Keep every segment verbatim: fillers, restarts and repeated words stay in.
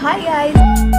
Hi guys.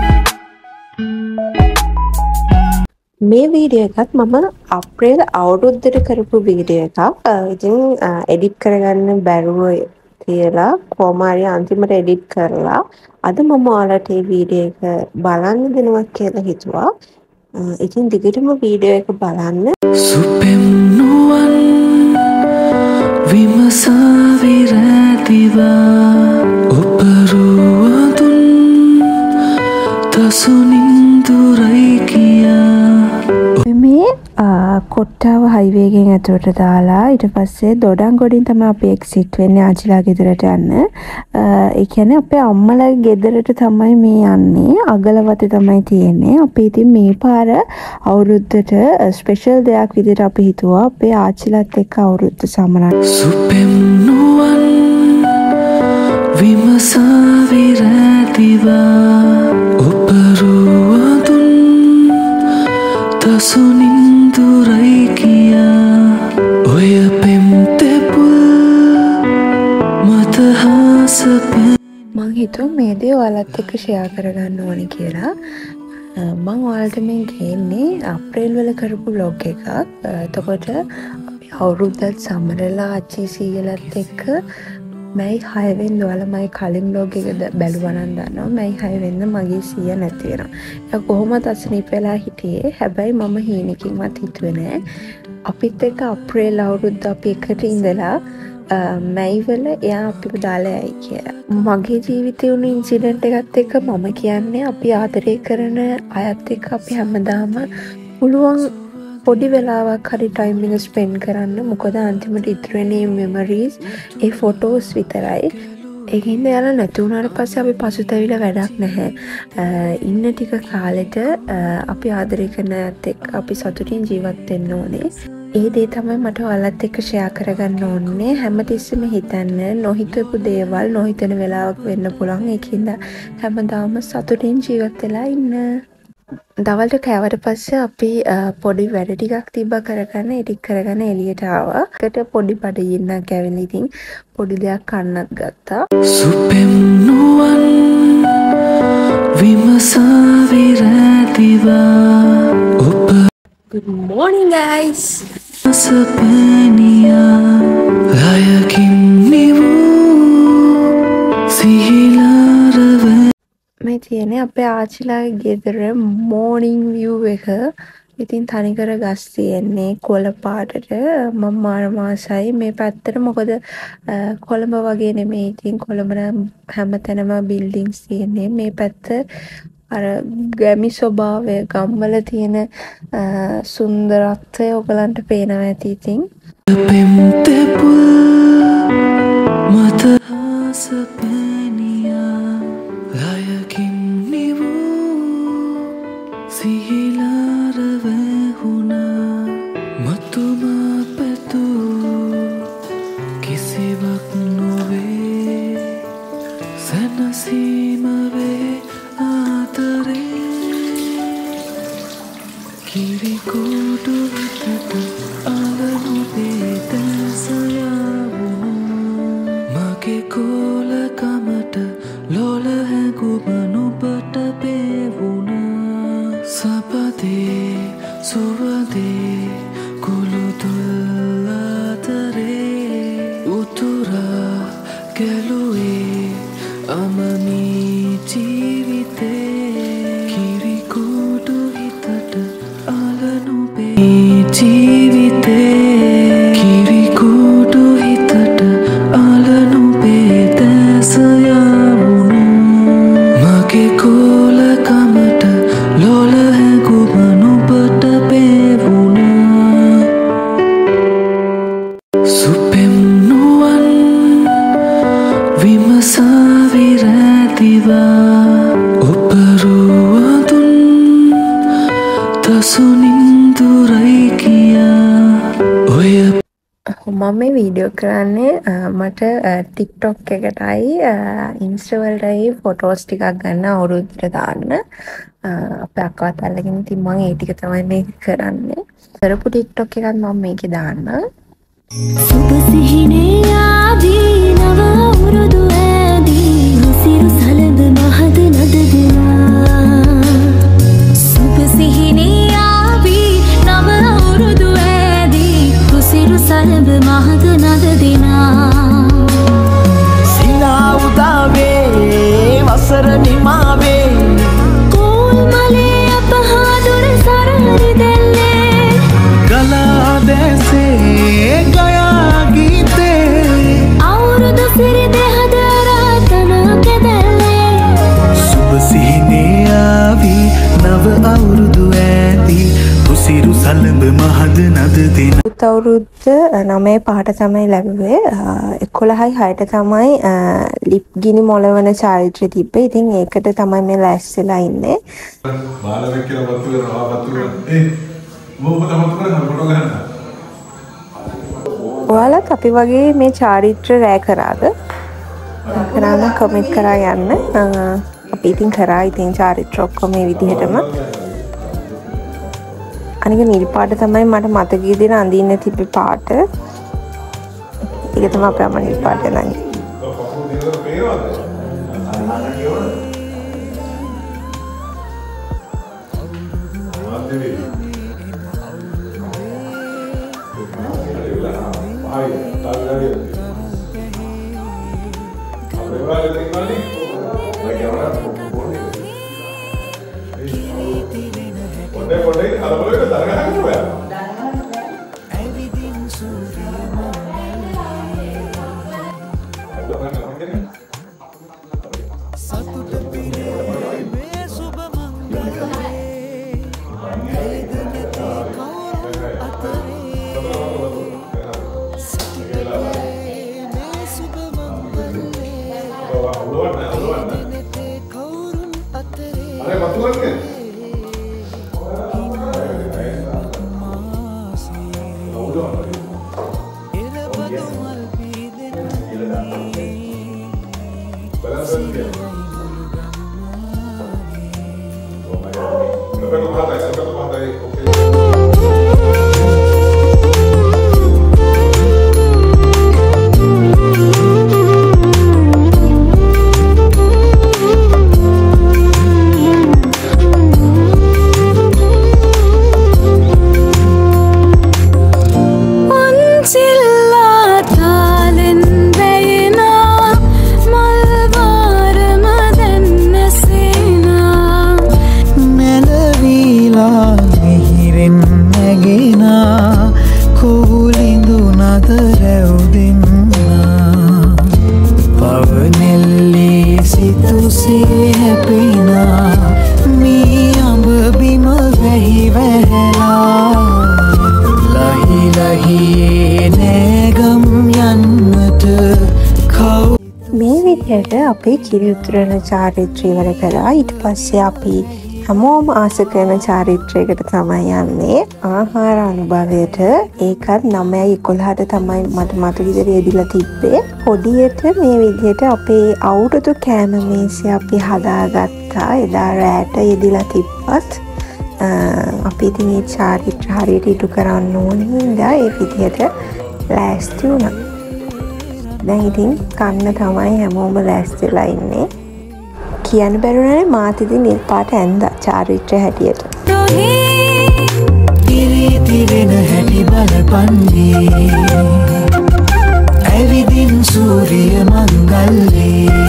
මේ video එකත් මම අප්‍රේල් අවුරුද්දට කරපු වීඩියෝ එකක්. ඉතින් එඩිට් කරගන්න බැරුව තියලා කොහොම හරි අන්තිමට එඩිට් කරලා අද මම ඔයාලට මේ වීඩියෝ එක බලන්න දෙනවා කියලා හිතුවා. ඉතින් දිගටම වීඩියෝ එක බලන්න. සුපෙම් නුවන් විමසා විරතිවා ඔපරුවදුන් තසුනින් දුරයි කියා මේ කොට්ටාව හයිවේ එකෙන් ඇතුළට දාලා ඊට පස්සේ දොඩංගොඩින් තමයි අපි එක්සිට් වෙන්නේ ආච්චිලා ගෙදරට යන්න. ඒ කියන්නේ අපේ අම්මලා ගෙදරට තමයි මේ යන්නේ. අගලවතේ තමයි තියෙන්නේ. අපි ඉතින් මේ පාර අවුරුද්දට ස්පෙෂල් දෙයක් විදිහට අපි හිතුවා අපේ ආච්චිලාත් එක්ක අවුරුද්ද සමරන්න. සුපෙම් නුවන් විමසා විරතිවා ඔපරුවදුන් තසුනින් දුරයි කියා ඔය පෙම් තෙපුල් මතහාසප මං හිතුවා මේ දේ ඔයාලත් එක්ක ෂෙයා කරගන්න ඕනේ කියලා. මං ඔයාලට මේ ගේන්නේ අප්‍රේල් වල කරපු vlog එකක්. එතකොට අපි අවුරුද්දත් සමරලා ආච්චි සීයලත් එක්ක මයි හය වෙනිදා ඔයාලා මගේ කලින් vlog එක බැලුවා නම් දන්නවා මයි හය වෙනිදා මගේ සීයා නැති වෙනවා. ඒක කොහොමද අසනීප වෙලා හිටියේ. හැබැයි මම හීනකින්වත් හිතුවේ නෑ. අපිත් එක්ක අප්‍රේල් අවුරුද්ද අපි එකට ඉඳලා මැයි වල එයා අපිව දාලා යයි කියලා. මගේ ජීවිතේ වුණු ඉන්සිඩන්ට් එකත් එක්ක මම කියන්නේ අපි ආදරය කරන අයත් එක්ක අපි හැමදාම පුළුවන් පොඩි වෙලාවක් හරි ටයිම් එක ස්පෙන්ඩ් කරන්න. මොකද අන්තිමට ඉතුරු වෙන්නේ මෙමරීස් ඒ ෆොටෝස් විතරයි. ඒකින්ද යාලා නැති වුණාට පස්සේ අපි පසුතැවිලා වැඩක් නැහැ. ඉන්න ටික කාලෙට අපි ආදරය කරන අයත් එක්ක අපි සතුටින් ජීවත් වෙන්න ඕනේ. ඒ දේ තමයි මට ඔයාලත් එක්ක ෂෙයා කරගන්න ඕනේ. හැමතිස්සෙම හිතන්න නොහිතපු දේවල් නොහිතන වෙලාවක වෙන්න පුළුවන්. ඒකින්ද හැමදාම සතුටින් ජීවත් වෙලා ඉන්න. දවල්ට කෑවට පස්සේ අපි පොඩි වැඩ ටිකක් තිබ්බා කරගන්න එඩිට් කරගන්න එළියට ආවා. ඒකට පොඩි බඩගින්නක් ඇවිල්ලා ඉතින් පොඩි දෙයක් කන්නත් ගත්තා. සුපෙම් නුවන් විමසා විරතිවා ඔප Good morning guys. සපනියා ලයකින් නිවූ සිහිලාරව මේ තියෙන්නේ අපේ ආච්චිලාගේ ගෙදර මෝර්නින් view එක. ඉතින් තනිකර ගස් තියෙන්නේ කොළ පාටට. මම මාර මාසයි මේ පැත්තට. මොකද කොළඹ වගේ නෙමෙයි. ඉතින් කොළඹ නම් හැමතැනම බිල්ඩින්ග්ස් තියෙන්නේ. මේ පැත්ත අර ගැමි ස්වභාවය ගම්වල තියෙන සුන්දරත්වය ඔයගලන්ට පේනවා ඇති. ඉතින් පෙම් තෙපුල් මතහාසපනියා ලයකින් නිවූ සිහිලාරව වුණා මතුම පැතුූ කිසිවක් නොවේ සැනසීම වේ ආදරේ කිරිකුඩු විතට අලනු පේතැසයා වුණා මගේ කෝලකමට ලොල හැඟුමනුපට පේවුණා සපදේ සුවදේ කුළුතුල් අතරේ උතුරා ගැලුවේ අමමී ජීවිතේ කිරිකුඩු හිතට අලනු පේ ජීවිතේ කිරිකුඩු හිතට අලනු පේතැසයා මගේ කෝලකමට ලොල හැඟුමනුපට පේවුණා සුපෙම් නුවන් විමසා විරතිවා ඔපරුවදුන් තසුනින් දුරයි කියා ඔය මම මේ වීඩියෝ කරන්නේ මට TikTok එකටයි Insta වලටයි ෆොටෝස් ටිකක් ගන්න අවුරුද්දට දාන්න. අපේ අක්කාත් අල්ලගෙන ඉතින් මම ඒ ටික තමයි මේ කරන්නේ. කරපු TikTok එකත් මම මේකේ දාන්න. සුබ සිහිනේ ආදී නව අවුරුදු ඇදී හසිරු සලඹ මහද නද අලුත් අවුරුද්ද නවය පහට තමයි ලැබුවේ. එකොළහයි හයට තමයි ලිප් ගිනි මොලවන චාරිත්‍රය තිබ්බේ. ඉතින් ඒකට තමයි මේ ලෑස්තිලා ඉන්නේ. බාලක කියලා වතු වෙනවා වතු වෙනවා. ඒ මොකද මතක කරගන්න ෆොටෝ ගන්න. ඔයාලත් අපි වගේ මේ චාරිත්‍ර රැ කරාද? කරාම කමෙන්ට් කරා යන්න. අපි ඉතින් කරා ඉතින් චාරිත්‍ර ඔක්කොම මේ විදිහටම. අනික නිල් පාට තමයි මට මතක විදිහට අඳින්න තිබ්බ පාට. ඒක තමයි අපේ අම්මා නිල් පාට නංගි. අපේ කිරි උතුරන චාරිත්‍රය ඉවර කරා. ඊට පස්සේ අපි හැමෝම ආස කරන චාරිත්‍රයකට තමයි යන්නේ. ආහාර අනුභවයට. ඒකත් නවයයි එකොළහට තමයි මට මතක විදිහට යෙදිලා තිබ්බේ. පොඩියට මේ විදිහට අපේ අවුරුදු කෑම මේසය අපි හදාගත්තා. එදා රැට යෙදිලා තිබ්බත් අපි ඉතින් මේ චාරිත්‍ර හරියට ඉටු කරන්න ඕන හින්දා ඒ විදිහට ලෑස්ති වුණා. දැන් ඉතින් කන්න තමයි හැමෝම ලෑස්තිලා ඉන්නේ. කියන්න බැරුණානේ මාත් ඉතින් නිල් පාට ඇඳා චාරිත්‍ර හැටියට. තිරෙන හැටි බලපන්නේ ඇවිදින් සූරිය මංගල්ලේ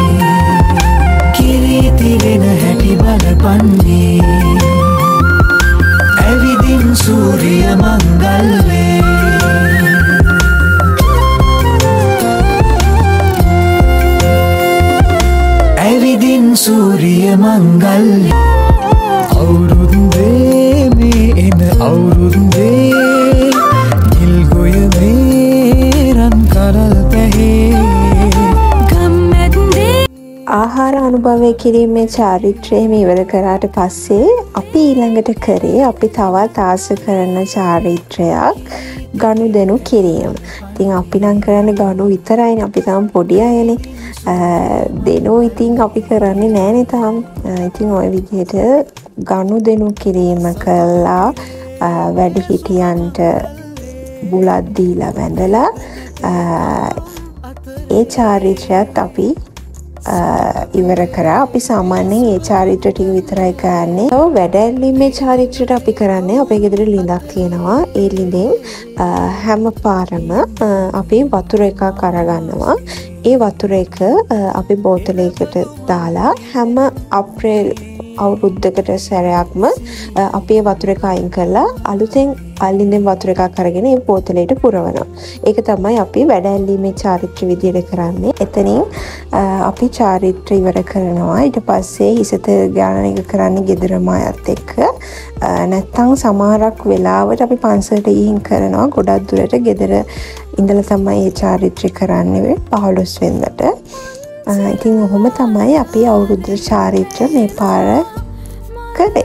කිරි තිරෙන හැටි බලපන්නේ ඇවිදින් සූරිය මංගල්ලේ සූරිය මංගල්ලේ අවුරුද්දේ මේ එන අවුරුද්දේ නිල් ගොය මේ රන් කරල් පැහේ ගම්මැද්දේ. ආහාර අනුභවය කිරීමේ චාරිත්‍රය මේ ඉවර කරාට පස්සේ අපි ඊළඟට කරේ අපි තවත් ආස කරන චාරිත්‍රයක් ගනුදෙනු කිරීම. ඉතින් අපි නම් කරන්නේ ගනු විතරයිනේ. අපි තාම පොඩි අයනේ. දෙනෝ ඉතින් අපි කරන්නේ නෑනේ තාම. ඉතින් ওই විදිහට ගනුදෙනු කිරීම කළා. වැඩිහිටියන්ට බුලත් දීලා වැඳලා ඒ චාරිත්‍රයත් අපි ඉවර කරා. අපි සාමාන්‍යයෙන් ඒ චාරිත්‍ර ටික විතරයි කරන්නේ. ඔව් වැඩැල්ලීමේ චාරිත්‍රයට අපි කරන්නේ අපේ ගෙදර ලිඳක් තියෙනවා. ඒ ලිඳෙන් හැම පාරම අපි වතුර එකක් අරගන්නවා. ඒ වතුර එක අපි බෝතලයකට දාලා හැම අප්‍රේල් අවුරුද්දකට සැරයක්ම අපේ වතුර එක අයින් කරලා අලුතෙන් අල්ලින්දෙන් වතුර එකක් අරගෙන ඒ බෝතලයට පුරවනවා. ඒක තමයි අපි වැඩ ඇල්ලීමේ චාරිත්‍ර විදියට කරන්නේ. එතනින් අපි චාරිත්‍ර ඉවර කරනවා. ඊට පස්සේ හිසත ගාන එක කරන්නේ ගෙදරම අයත් එක්ක. නැත්තම් සමහරක් වෙලාවට අපි පන්සලට ගිහින් කරනවා. ගොඩක් දුරට ගෙදර ඉඳලා තමයි මේ චාරිත්‍ර කරන්නේ පහළොස් වෙනිදාට. ඉතින් ඔහොම තමයි අපි අවුරුද්ද චාරිත්‍ර මේ පාර කරේ.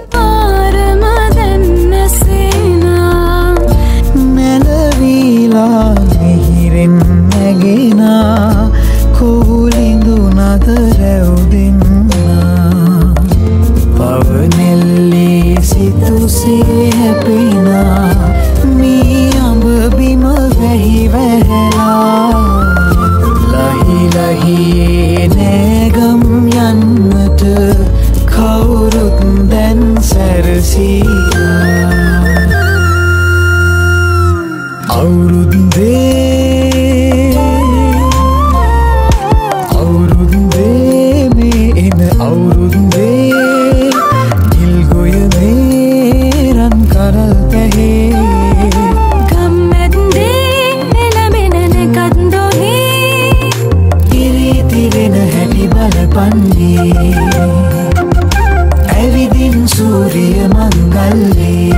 නැලවීලා මිහිරෙන් නැගෙනා කුලිඳු නද රැවුදෙන්නා පවනෙල්ලේ සිතුසේ හැපෙනා මී අඹ බිම වැහි වැහැලා ලහි ලහියේ නෑගම් යන්නට කවුරුත් දැන් සැරසීලා අවුරුද්දේ අවුරුද්දේ මේ එන අවුරුද්දේ නිල්ගොය මේ රන් කරල් පැහේ ගම්මැද්දේ එළමෙන නැකන්දොහේ ඉරිතිරෙන හැටි බලපන්නේ ඇවිදින් සූරිය මංගල්ලේ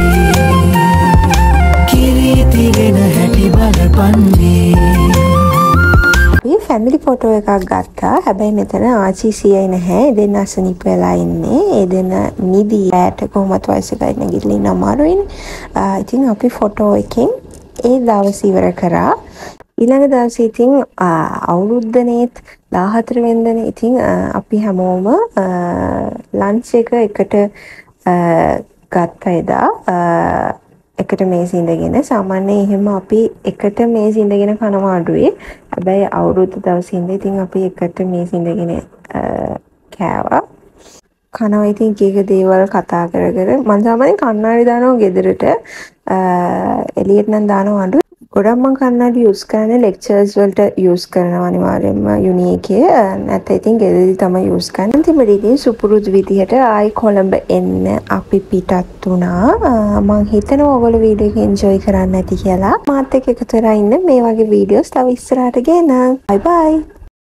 ෆැමිලි ෆොටෝ එකක් ගත්තා. හැබැයි මෙතන ආච්චි සීයයි නැහැ. ඒ දෙන්න අසනීප වෙලා ඉන්නේ. ඒ දෙන්න නිදි ඈට කොහොමත් වයස ගන්න ගිහින් ඉන්න අමාරුයිනේ. ඉතින් අපි ෆොටෝ එකෙන් ඒ දවස් ඉවර කරා. ඊළඟ දවසේ ඉතින් අවුරුද්දනේත් දාහතර වෙනිදානේ ඉතින් අපි හැමෝම ලන්ච් එක එකට ගත්තා එදා. එකට මේස ඉඳගෙන සාමාන්‍යයෙන් එහෙම අපි එකට මේස ඉඳගෙන කනවා අඩුවේ. හැබැයි අවුරුද්ද දවසේ ඉඳන් ඉතින් අපි එකට මේස ඉඳගෙන කෑවා. කනවා ඉතින් එක එක දේවල් කතා කර කර මම සාමාන්‍යයෙන් කන්නාඩි දානවා ගෙදරට. එළියට නම් දානවා අඩුයි. ගොඩක් මම කන්නාඩි යූස් කරන්නේ ලෙක්චර්ස් වලට යූස් කරනවා අනිවාර්යයෙන්ම යුනි එකේ. නැත්නම් ඉතින් ගෙදරදී තමයි යූස් කරන්නේ. ඉතින් මම ඉතින් සුපුරුදු විදිහට ආයි කොළඹ එන්න අපි පිටත් වුණා. මම හිතනවා ඔයගොල්ලෝ වීඩියෝ එක එන්ජොයි කරන්න ඇති කියලා. මාත් එක්ක එකතු වෙලා ඉන්න මේ වගේ වීඩියෝස් තව ඉස්සරහට ගෙනනම්. බයි බයි.